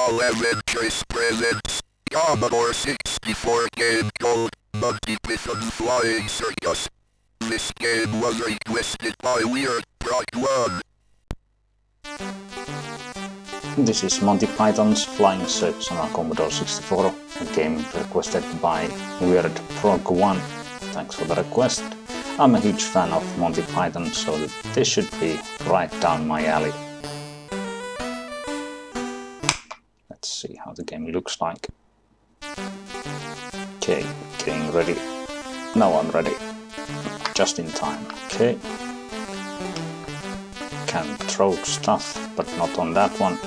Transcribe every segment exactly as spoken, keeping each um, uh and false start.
Polaventris presents Commodore sixty-four game called Monty Flying Circus. This game was requested by Weird Prod one. This is Monty Python's Flying Circus on a Commodore sixty-four, a game requested by Weird Prog one. Thanks for the request. I'm a huge fan of Monty Python, so this should be right down my alley. Let's see how the game looks like. Okay, getting ready. Now I'm ready. Just in time. Okay. Can throw stuff, but not on that one.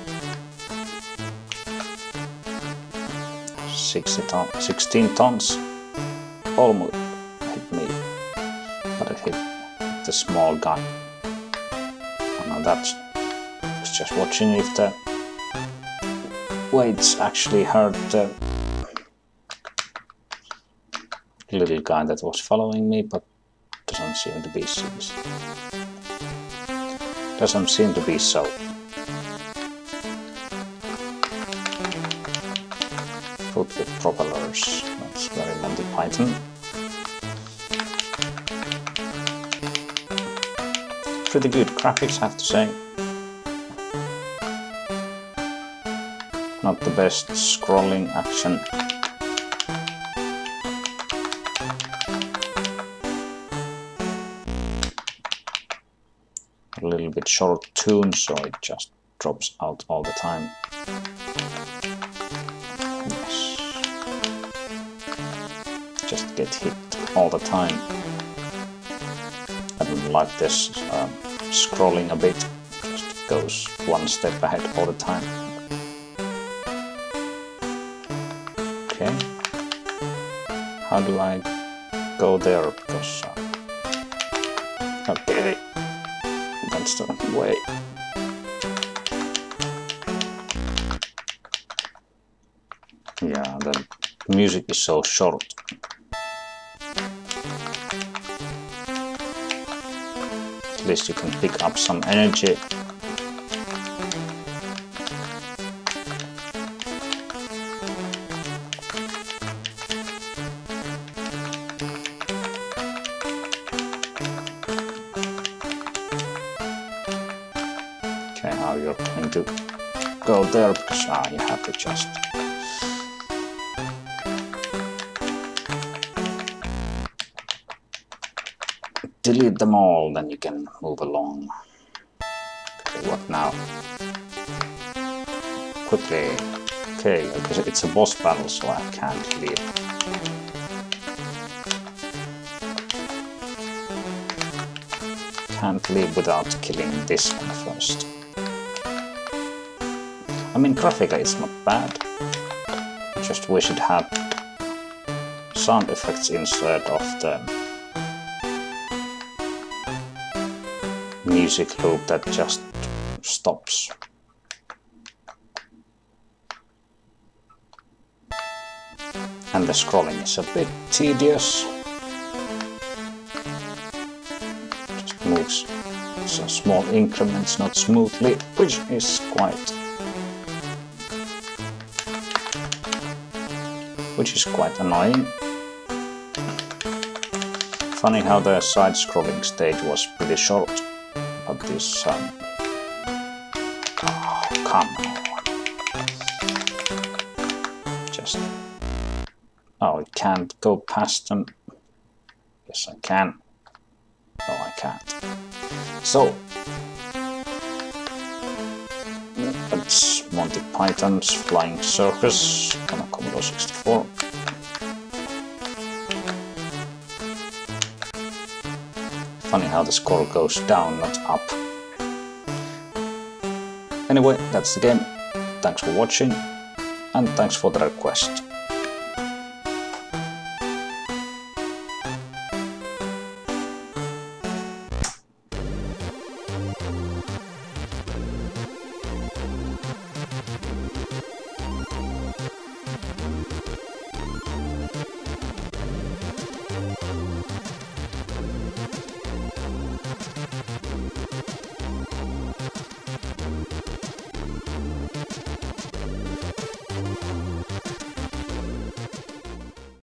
sixty ton, sixteen tons. Almost hit me, but it hit the small guy. Oh, no, that's I was just watching if the weights actually hurt the little guy that was following me, but doesn't seem to be so. Doesn't seem to be so. Foot with propellers. That's very Monty Python. Pretty good graphics, I have to say. Not the best scrolling action. A little bit short tune, so it just drops out all the time. Yes. Just get hit all the time. I don't like this um, scrolling a bit. Just goes one step ahead all the time. Okay. How do I go there? Because uh, okay. That's the way. Yeah, the music is so short. At least you can pick up some energy. Okay, how you're going to go there, because ah, you have to just delete them all, then you can move along. Okay, what now? Quickly. Okay, because it's a boss battle, so I can't leave. Can't leave without killing this one first. I mean, graphically it's not bad. I just wish it had sound effects instead of the music loop that just stops. And the scrolling is a bit tedious. Just moves so small increments, not smoothly, which is quite which is quite annoying. Funny how the side-scrolling stage was pretty short, but this um, oh, come on. Just oh, it can't go past them. Yes, I can. No, I can't. So that's Monty Python's Flying Circus on a Commodore sixty-four. Funny how the score goes down, not up. Anyway, that's the game. Thanks for watching, and thanks for the request.